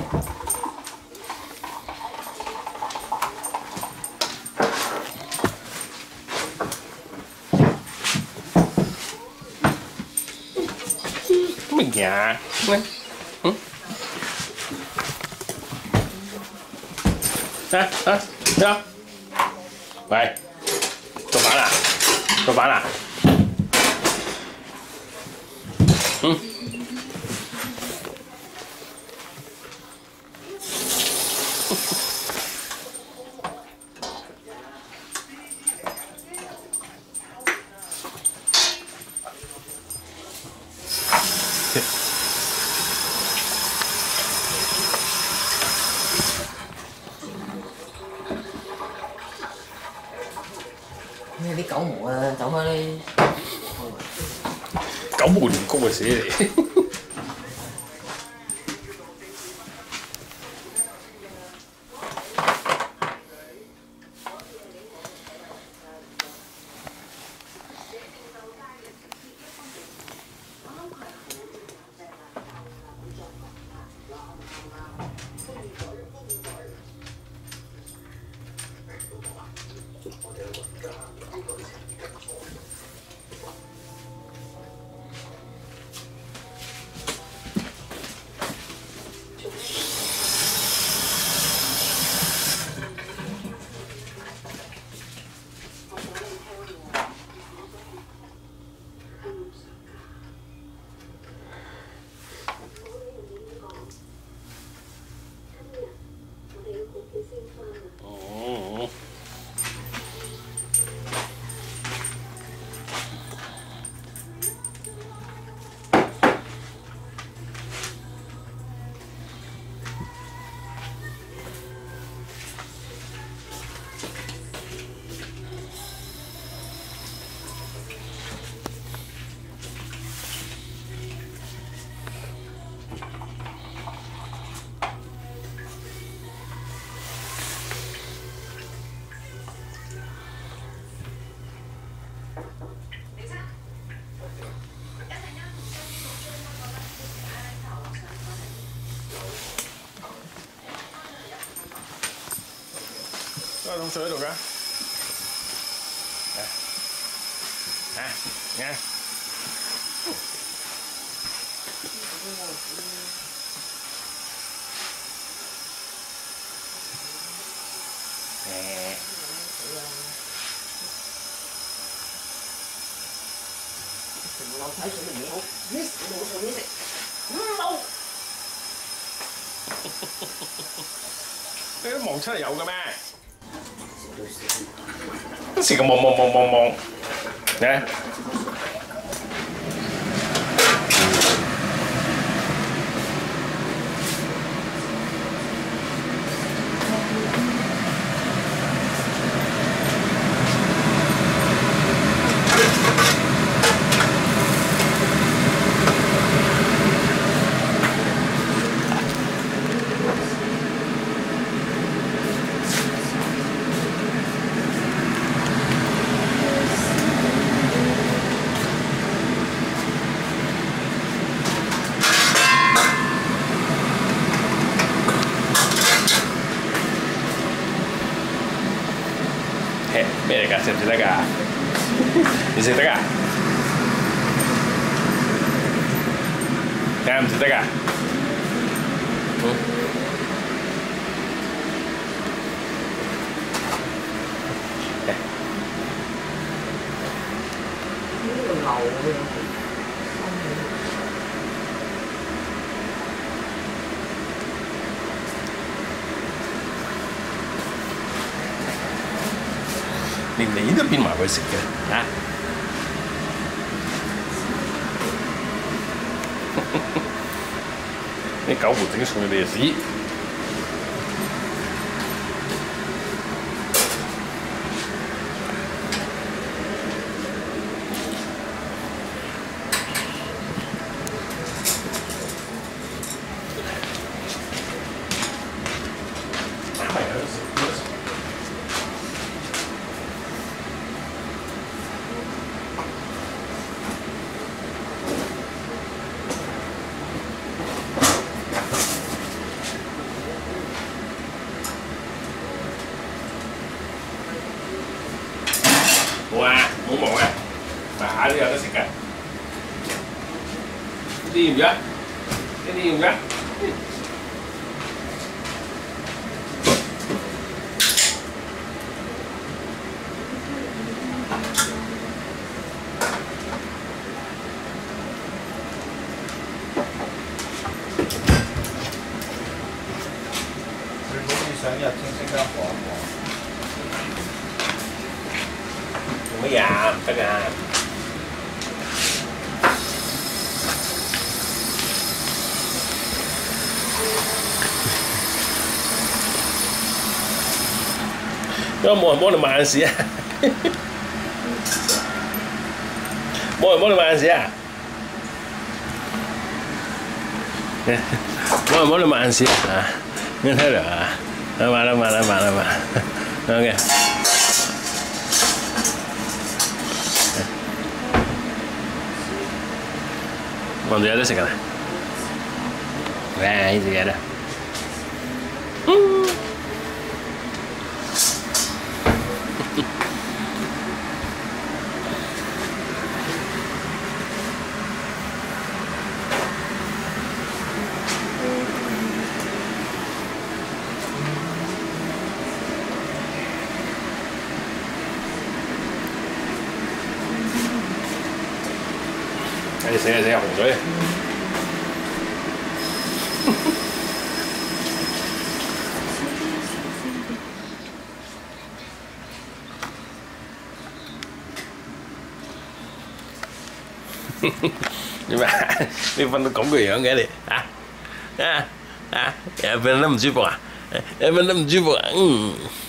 乜嘢啊？喂，喂，做飯啦？做飯啦？ 咩啲狗毛啊，走開！ 狗毛亂谷嘅死你！都係桶水喺度㗎。 流睇水嚟你好，冇水食，冇。 你都望出嚟有嘅咩？時咁望，咧。咩嚟㗎？食唔食得㗎？你食得㗎？梗係唔食得㗎？ 呢個流嘅。 連你都變埋佢食嘅啊！啲狗毛整餸你就屎！ chưa? Cái đi dùng gắt. 如果你想要清清間火一火， Đừng có già, tất cả. Có冇人幫你買陣時啊？冇人幫你買陣時啊？冇人幫你買陣時啊？你睇到啊？買啦。OK。望住有得食㗎啦！喂，呢隻嘢啦。你死紅水。點啊？你瞓到咁個樣嘅你啊？瞓得唔舒服啊？瞓得唔舒服啊？